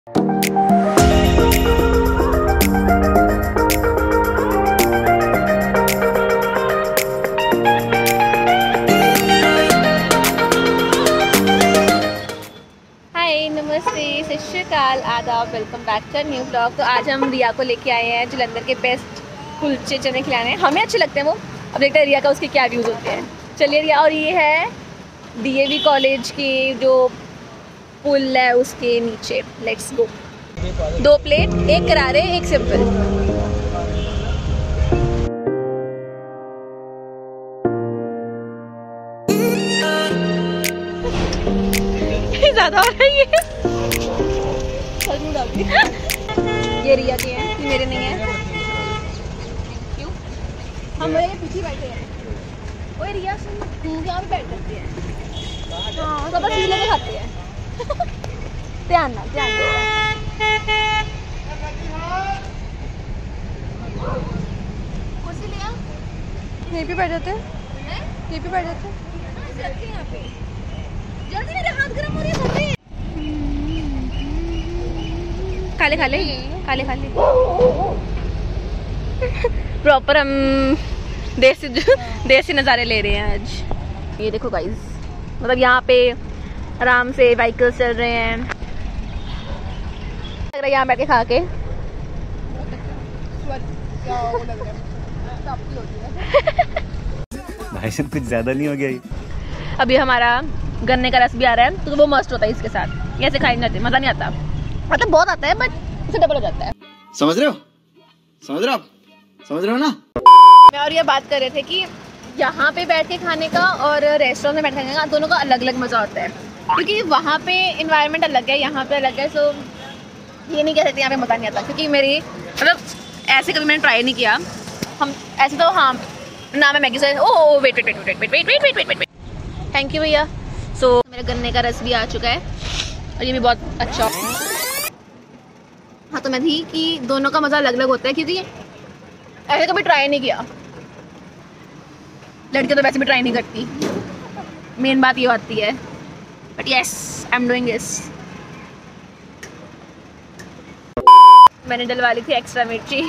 नमस्ते, सत श्री अकाल, आदाब, welcome back to new blog. तो आज हम रिया को लेके आए हैं जलंधर के बेस्ट कुलचे चने खिलाने। हमें अच्छे लगते हैं वो, अब देखते हैं रिया का उसके क्या व्यूज़ होते हैं। चलिए रिया, और ये है डीएवी कॉलेज की जो पुल है उसके नीचे। Let's go. 2 प्लेट, 1 करारे 1 सिंपल। ज़्यादा हो रहा है ये रिया के हैं, ये मेरे नहीं है। क्यों? हम मेरे पीछे बैठे हैं। ओए रिया सुन, तू यहाँ पे बैठ सकती है। हाँ, सब बस लोग खाते हैं। ध्यान ना, ध्यान कुर्सी लिया, यहीं पे बैठ जाते हैं, यहीं पे बैठ जाते हैं यहाँ पे। जल्दी, मेरे हाथ गरम हो रही है। खाले खाले खाले खाले प्रॉपर हम देसी नज़ारे ले रहे हैं आज। ये देखो गाइस, मतलब यहाँ पे आराम से व्हीकल्स चल रहे हैं। लग रहा है यहाँ बैठ के खा के भाई साहब कुछ ज्यादा नहीं हो गया। अभी हमारा गन्ने का रस भी आ रहा है, तो वो मस्त होता है इसके साथ। ऐसे खाई नहीं जाते, मज़ा नहीं आता। मतलब बहुत आता है बट उसे डबल हो जाता है। समझ रहे हो? समझ रहे हो आप? समझ रहे हो ना? मैं और ये बात कर रहे थे कि यहाँ पे बैठ के खाने का और रेस्टोरेंट में बैठ के खाने का दोनों का अलग अलग मज़ा होता है, क्योंकि वहाँ पे इन्वायरमेंट अलग है, यहाँ पे अलग है। सो ये नहीं कह सकते यहाँ पे मज़ा नहीं आता, क्योंकि मेरी मतलब ऐसे कभी मैंने ट्राई नहीं किया। हम ऐसे तो हाँ ना, मैं मैगी से oh wait wait wait wait wait wait wait wait wait wait thank you भैया। सो मेरा गन्ने का रस भी आ चुका है और ये भी बहुत अच्छा। हाँ, तो मैं थी कि दोनों का मज़ा अलग अलग होता है, क्योंकि ऐसे कभी ट्राई नहीं किया। लड़कियां तो वैसे भी ट्राई नहीं करती, मेन बात ये होती है। But yes, I am doing this. मैंने डलवा ली थी एक्स्ट्रा मिर्ची,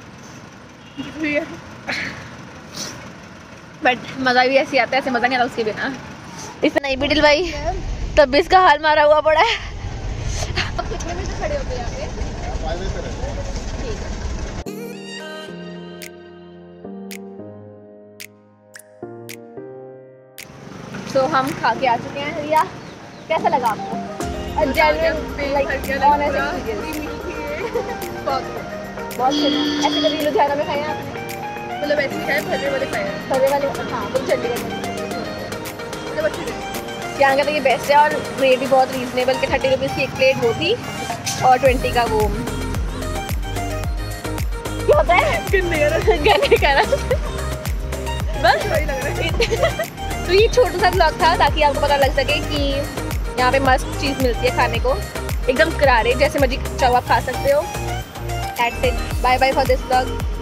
बट मज़ा भी ऐसे आता है, ऐसे मज़ा नहीं आता उसके बिना। इससे नहीं भी डलवाई तब भी इसका हाल मारा हुआ पड़ा है। कितने बजे खड़े होते हैं यहाँ पे? तो हम खा के आ चुके हैं। रिया, कैसा लगा आपको? बहुत ऐसे कभी लुधियाना में खाए आपने? मतलब ऐसे खाए, फर्रे वाले खाए। फर्रे वाले, हाँ, वो चंडीगढ़ में। यहाँ का तो ये बेस्ट है, और रेट भी बहुत रीजनेबल के 30 रुपीज़ की 1 प्लेट वो थी, और 20 का वो क्या होता है, गन्ने का रस। बस वही लग रहा है। तो ये छोटा सा ब्लॉग था, ताकि आपको पता लग सके कि यहाँ पे मस्त चीज़ मिलती है खाने को, एकदम करारे, जैसे मर्जी चाहो आप खा सकते हो। That's it. Bye bye for this vlog.